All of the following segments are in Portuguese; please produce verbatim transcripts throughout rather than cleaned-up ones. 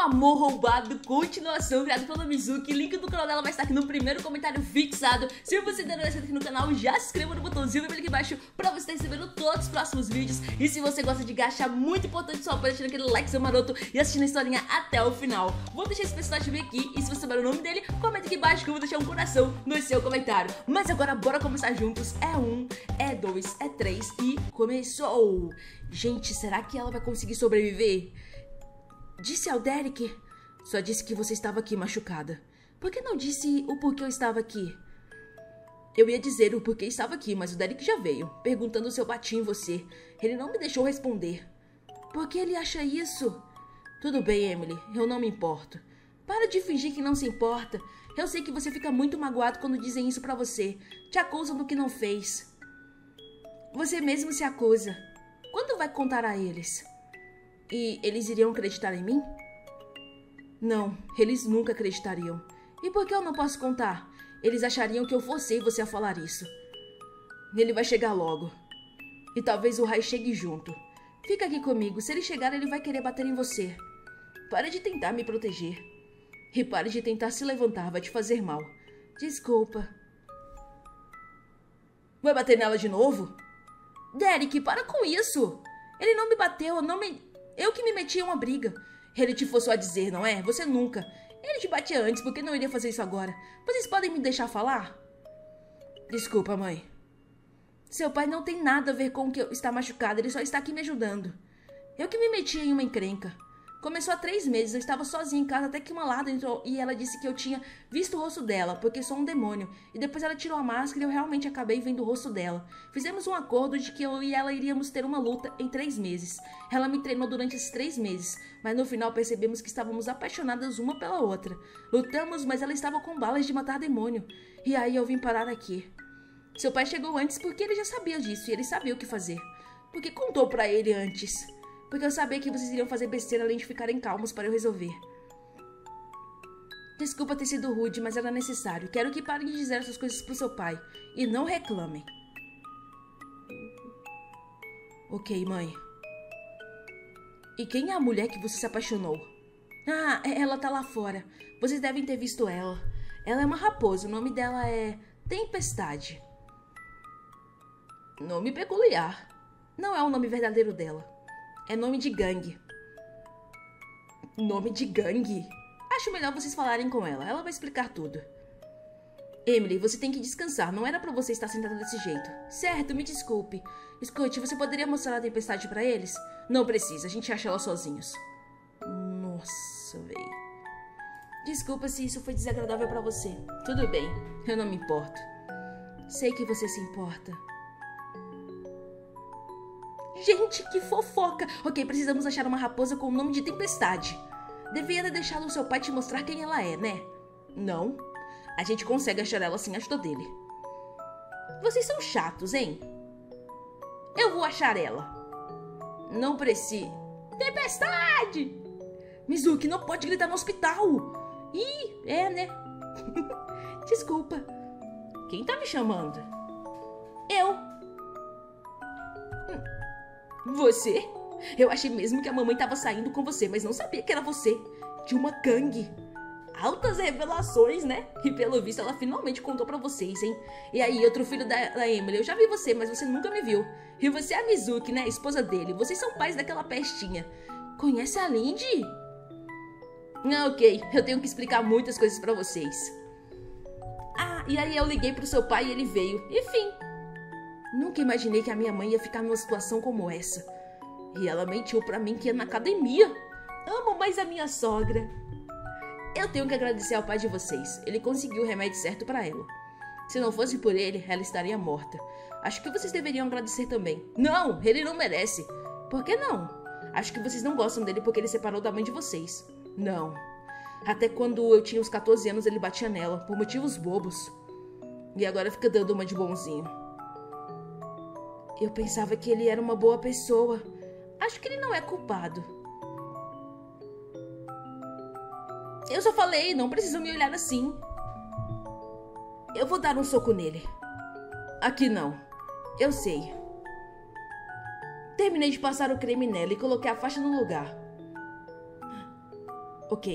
Amor Roubado, continuação, criado pela Mizuki. Link do canal dela vai estar aqui no primeiro comentário fixado. Se você ainda não é inscrito aqui no canal, já se inscreva no botãozinho vermelho aqui embaixo pra você estar recebendo todos os próximos vídeos. E se você gosta de gacha, muito importante só deixando aquele like maroto e assistindo a historinha até o final. Vou deixar esse personagem bem aqui e se você souber o nome dele, comenta aqui embaixo que eu vou deixar um coração no seu comentário. Mas agora bora começar juntos. É um, é dois, é três e começou! Gente, será que ela vai conseguir sobreviver? Disse ao Derek. Só disse que você estava aqui machucada. Por que não disse o porquê eu estava aqui? Eu ia dizer o porquê estava aqui, mas o Derek já veio, perguntando se eu bati em você. Ele não me deixou responder. Por que ele acha isso? Tudo bem, Emily, eu não me importo. Para de fingir que não se importa. Eu sei que você fica muito magoado quando dizem isso pra você. Te acusam do que não fez. Você mesmo se acusa. Quando vai contar a eles? E eles iriam acreditar em mim? Não, eles nunca acreditariam. E por que eu não posso contar? Eles achariam que eu forcei você a falar isso. Ele vai chegar logo. E talvez o Rai chegue junto. Fica aqui comigo. Se ele chegar, ele vai querer bater em você. Pare de tentar me proteger. E pare de tentar se levantar. Vai te fazer mal. Desculpa. Vai bater nela de novo? Derek, para com isso. Ele não me bateu, eu não me... Eu que me meti em uma briga. Ele te forçou a dizer, não é? Você nunca. Ele te batia antes, por que não iria fazer isso agora? Vocês podem me deixar falar? Desculpa, mãe. Seu pai não tem nada a ver com o que eu está machucado, ele só está aqui me ajudando. Eu que me meti em uma encrenca. Começou há três meses, eu estava sozinha em casa até que uma ladra entrou e ela disse que eu tinha visto o rosto dela, porque sou um demônio. E depois ela tirou a máscara e eu realmente acabei vendo o rosto dela. Fizemos um acordo de que eu e ela iríamos ter uma luta em três meses. Ela me treinou durante esses três meses, mas no final percebemos que estávamos apaixonadas uma pela outra. Lutamos, mas ela estava com balas de matar demônio. E aí eu vim parar aqui. Seu pai chegou antes porque ele já sabia disso e ele sabia o que fazer. Porque contou pra ele antes. Porque eu sabia que vocês iriam fazer besteira além de ficarem calmos para eu resolver. Desculpa ter sido rude, mas era necessário. Quero que parem de dizer essas coisas pro seu pai. E não reclamem. Ok, mãe. E quem é a mulher que você se apaixonou? Ah, ela tá lá fora. Vocês devem ter visto ela. Ela é uma raposa. O nome dela é Tempestade. Nome peculiar. Não é o nome verdadeiro dela. É nome de gangue. Nome de gangue? Acho melhor vocês falarem com ela. Ela vai explicar tudo. Emily, você tem que descansar. Não era pra você estar sentada desse jeito. Certo, me desculpe. Escute, você poderia mostrar a tempestade pra eles? Não precisa, a gente acha ela sozinhos. Nossa, véi. Desculpa se isso foi desagradável pra você. Tudo bem, eu não me importo. Sei que você se importa. Gente, que fofoca! Ok, precisamos achar uma raposa com o nome de Tempestade. Devia ter deixado o seu pai te mostrar quem ela é, né? Não. A gente consegue achar ela sem a ajuda dele. Vocês são chatos, hein? Eu vou achar ela. Não precisa. Tempestade! Mizuki, não pode gritar no hospital. Ih, é, né? Desculpa. Quem tá me chamando? Eu. Você? Eu achei mesmo que a mamãe tava saindo com você, mas não sabia que era você. De uma gangue. Altas revelações, né? E pelo visto ela finalmente contou pra vocês, hein? E aí, outro filho da, da Emily, eu já vi você, mas você nunca me viu. E você é a Mizuki, né? A esposa dele. Vocês são pais daquela pestinha. Conhece a Lindy? Ah, ok. Eu tenho que explicar muitas coisas pra vocês. Ah, e aí eu liguei pro seu pai e ele veio. Enfim. Nunca imaginei que a minha mãe ia ficar numa situação como essa. E ela mentiu pra mim que ia na academia. Amo mais a minha sogra. Eu tenho que agradecer ao pai de vocês. Ele conseguiu o remédio certo pra ela. Se não fosse por ele, ela estaria morta. Acho que vocês deveriam agradecer também. Não, ele não merece. Por que não? Acho que vocês não gostam dele porque ele separou da mãe de vocês. Não. Até quando eu tinha uns quatorze anos, ele batia nela, por motivos bobos. E agora fica dando uma de bonzinho. Eu pensava que ele era uma boa pessoa. Acho que ele não é culpado. Eu só falei, não precisam me olhar assim. Eu vou dar um soco nele. Aqui não. Eu sei. Terminei de passar o creme nela e coloquei a faixa no lugar. Ok.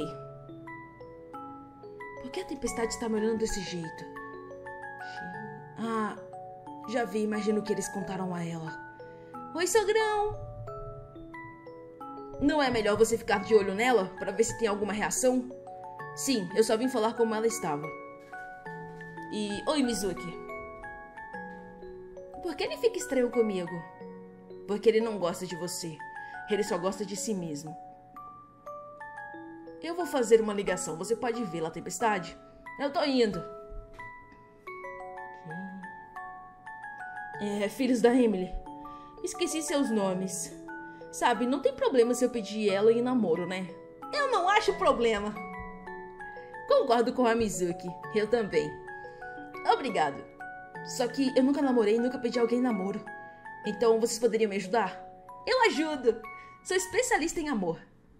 Por que a Tempestade está me olhando desse jeito? Ah, já vi, imagino que eles contaram a ela. Oi, sogrão! Não é melhor você ficar de olho nela para ver se tem alguma reação? Sim, eu só vim falar como ela estava. E... Oi, Mizuki. Por que ele fica estranho comigo? Porque ele não gosta de você. Ele só gosta de si mesmo. Eu vou fazer uma ligação. Você pode vê-la, Tempestade? Eu tô indo. É, filhos da Emily. Esqueci seus nomes. Sabe, não tem problema se eu pedir ela em namoro, né? Eu não acho problema. Concordo com a Mizuki. Eu também. Obrigado. Só que eu nunca namorei e nunca pedi alguém em namoro. Então vocês poderiam me ajudar? Eu ajudo. Sou especialista em amor.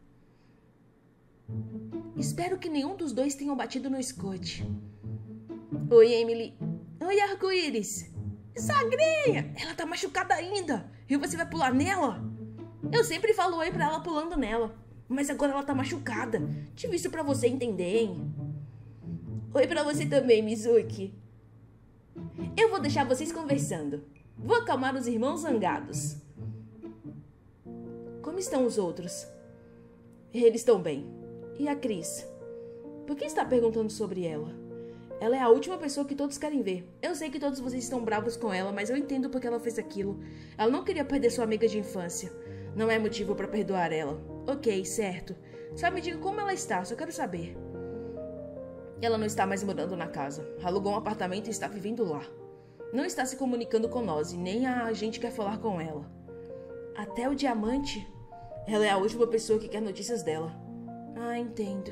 Espero que nenhum dos dois tenham batido no Scott. Oi, Emily. Oi, arco-íris. Sogrinha, ela tá machucada ainda. E você vai pular nela? Eu sempre falo oi pra ela pulando nela. Mas agora ela tá machucada. Tive isso pra você entender, hein? Oi pra você também, Mizuki. Eu vou deixar vocês conversando. Vou acalmar os irmãos zangados. Como estão os outros? Eles estão bem. E a Cris? Por que está perguntando sobre ela? Ela é a última pessoa que todos querem ver. Eu sei que todos vocês estão bravos com ela, mas eu entendo porque ela fez aquilo. Ela não queria perder sua amiga de infância. Não é motivo para perdoar ela. Ok, certo. Só me diga como ela está, só quero saber. Ela não está mais morando na casa. Alugou um apartamento e está vivendo lá. Não está se comunicando com nós e nem a gente quer falar com ela. Até o Diamante? Ela é a última pessoa que quer notícias dela. Ah, entendo.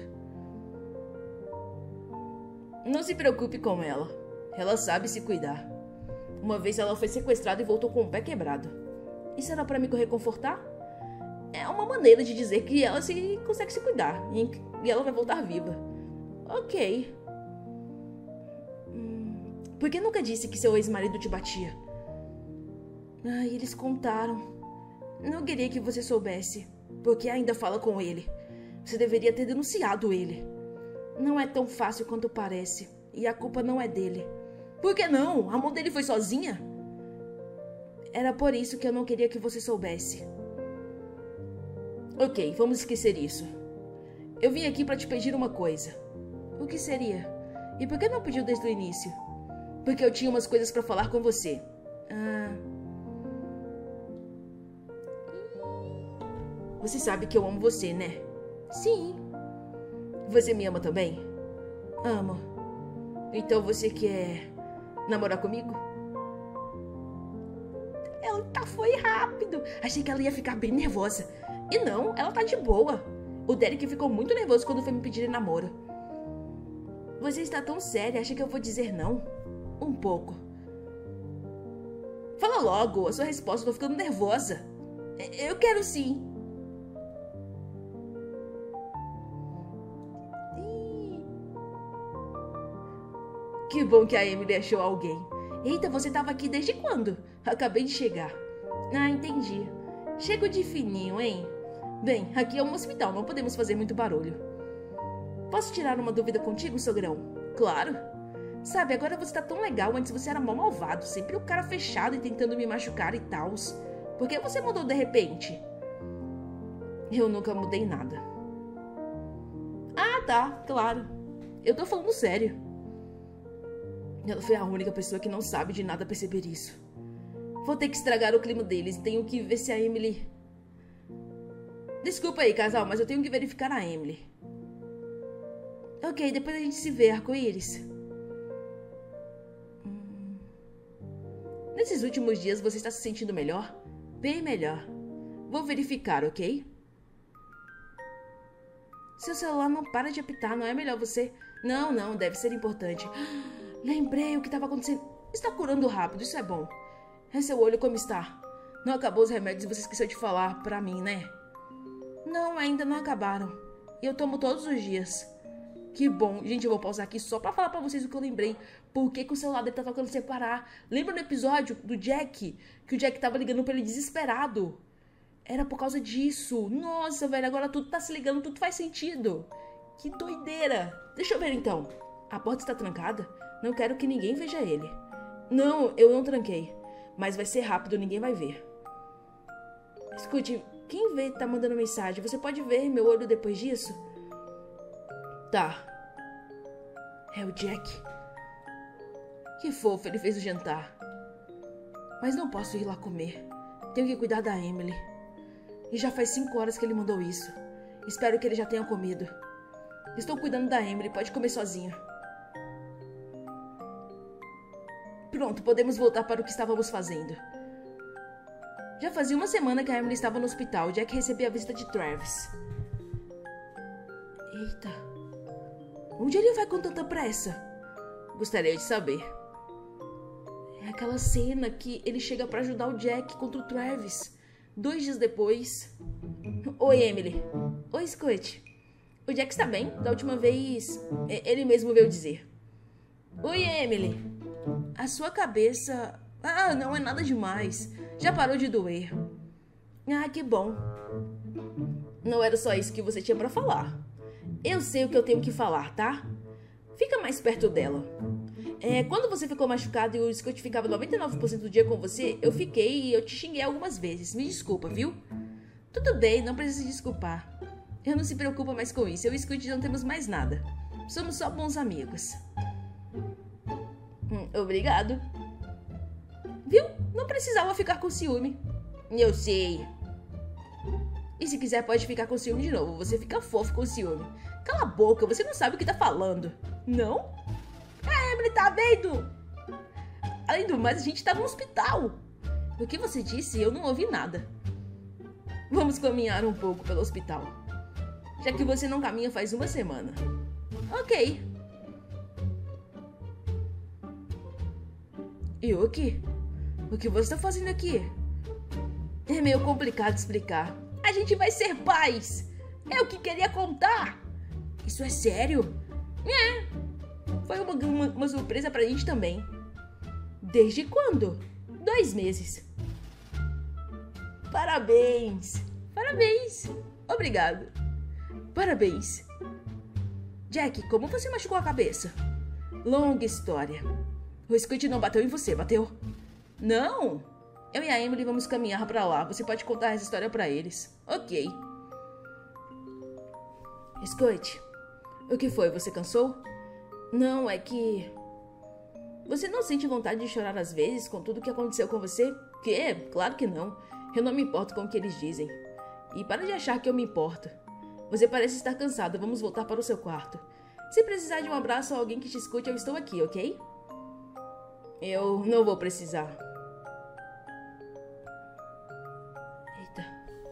Não se preocupe com ela. Ela sabe se cuidar. Uma vez ela foi sequestrada e voltou com o pé quebrado. Isso era pra me reconfortar? É uma maneira de dizer que ela se consegue se cuidar e ela vai voltar viva. Ok. Hum, por que nunca disse que seu ex-marido te batia? Ai, eles contaram. Não queria que você soubesse, porque ainda fala com ele. Você deveria ter denunciado ele. Não é tão fácil quanto parece. E a culpa não é dele. Por que não? A mão dele foi sozinha? Era por isso que eu não queria que você soubesse. Ok, vamos esquecer isso. Eu vim aqui pra te pedir uma coisa. O que seria? E por que não pediu desde o início? Porque eu tinha umas coisas pra falar com você. Ah... Você sabe que eu amo você, né? Sim. Você me ama também? Amo. Então você quer namorar comigo? Ela tá foi rápido. Achei que ela ia ficar bem nervosa. E não, ela tá de boa. O Derek ficou muito nervoso quando foi me pedir namoro. Você está tão séria, acha que eu vou dizer não? Um pouco. Fala logo, a sua resposta, eu tô ficando nervosa. Eu quero sim. Que bom que a Emily achou alguém. Eita, você tava aqui desde quando? Acabei de chegar. Ah, entendi. Chego de fininho, hein? Bem, aqui é um hospital, não podemos fazer muito barulho. Posso tirar uma dúvida contigo, sogrão? Claro. Sabe, agora você tá tão legal, antes você era mal malvado, sempre o cara fechado e tentando me machucar e tals. Por que você mudou de repente? Eu nunca mudei nada. Ah, tá, claro. Eu tô falando sério. Ela foi a única pessoa que não sabe de nada perceber isso. Vou ter que estragar o clima deles. Tenho que ver se a Emily... Desculpa aí, casal, mas eu tenho que verificar a Emily. Ok, depois a gente se vê, arco-íris. Hum... Nesses últimos dias você está se sentindo melhor? Bem melhor. Vou verificar, ok? Seu celular não para de apitar, não é melhor você... Não, não, deve ser importante. Lembrei o que estava acontecendo. Está curando rápido, isso é bom. É seu olho como está? Não acabou os remédios e você esqueceu de falar pra mim, né? Não, ainda não acabaram. E eu tomo todos os dias. Que bom. Gente, eu vou pausar aqui só pra falar pra vocês o que eu lembrei. Por que, que o celular dele tá tocando sem parar? Lembra no episódio do Jack? Que o Jack tava ligando pra ele desesperado. Era por causa disso. Nossa, velho, agora tudo tá se ligando, tudo faz sentido. Que doideira. Deixa eu ver então. A porta está trancada? Não quero que ninguém veja ele. Não, eu não tranquei. Mas vai ser rápido, ninguém vai ver. Escute, quem vê tá mandando mensagem? Você pode ver meu olho depois disso? Tá. É o Jack. Que fofo, ele fez o jantar. Mas não posso ir lá comer. Tenho que cuidar da Emily. E já faz cinco horas que ele mandou isso. Espero que ele já tenha comido. Estou cuidando da Emily, pode comer sozinho. Pronto, podemos voltar para o que estávamos fazendo. Já fazia uma semana que a Emily estava no hospital. Jack recebia a visita de Travis. Eita. Onde ele vai com tanta pressa? Gostaria de saber. É aquela cena que ele chega para ajudar o Jack contra o Travis. Dois dias depois... Oi, Emily. Oi, Scott. O Jack está bem? Da última vez, ele mesmo veio dizer. Oi, Emily. A sua cabeça... Ah, não é nada demais. Já parou de doer. Ah, que bom. Não era só isso que você tinha para falar. Eu sei o que eu tenho que falar, tá? Fica mais perto dela. É, quando você ficou machucado e o Scott ficava noventa e nove por cento do dia com você, eu fiquei e eu te xinguei algumas vezes. Me desculpa, viu? Tudo bem, não precisa se desculpar. Eu não se preocupa mais com isso. Eu e o Scott não temos mais nada. Somos só bons amigos. Hum, obrigado. Viu? Não precisava ficar com ciúme. Eu sei. E se quiser pode ficar com ciúme de novo. Você fica fofo com ciúme. Cala a boca, você não sabe o que tá falando. Não? A Emily tá vendo? Além do mais, a gente tá no hospital. O que você disse, eu não ouvi nada. Vamos caminhar um pouco pelo hospital. Já que você não caminha faz uma semana. Ok. Yuki, o que você tá fazendo aqui? É meio complicado explicar. A gente vai ser pais. É o que queria contar. Isso é sério? É. Foi uma, uma, uma surpresa pra gente também. Desde quando? Dois meses. Parabéns. Parabéns. Obrigado. Parabéns. Jack, como você machucou a cabeça? Longa história. O Scott não bateu em você, bateu? Não. Eu e a Emily vamos caminhar pra lá. Você pode contar essa história pra eles. Ok. Scott, o que foi? Você cansou? Não, é que... Você não sente vontade de chorar às vezes com tudo que aconteceu com você? Que? Claro que não. Eu não me importo com o que eles dizem. E para de achar que eu me importo. Você parece estar cansado. Vamos voltar para o seu quarto. Se precisar de um abraço ou alguém que te escute, eu estou aqui, ok? Eu não vou precisar. Eita.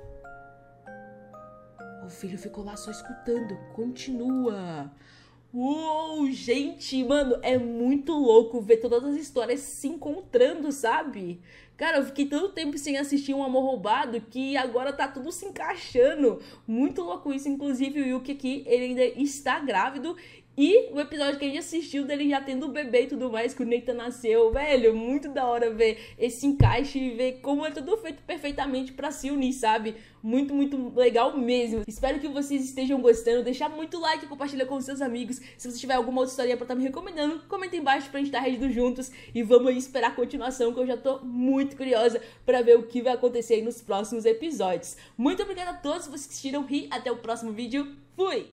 O filho ficou lá só escutando. Continua. Uou, gente, mano, é muito louco ver todas as histórias se encontrando, sabe? Cara, eu fiquei tanto tempo sem assistir Um Amor Roubado que agora tá tudo se encaixando. Muito louco isso, inclusive o Yuki aqui, ele ainda está grávido. E o episódio que a gente assistiu dele já tendo o bebê e tudo mais, que o Nathan nasceu, velho, muito da hora ver esse encaixe e ver como é tudo feito perfeitamente pra se unir, sabe? Muito, muito legal mesmo. Espero que vocês estejam gostando, deixar muito like, compartilha com seus amigos. Se você tiver alguma outra história pra estar me recomendando, comenta embaixo pra gente estar reagindo juntos. E vamos aí esperar a continuação, que eu já tô muito curiosa pra ver o que vai acontecer aí nos próximos episódios. Muito obrigada a todos vocês que assistiram e até o próximo vídeo. Fui!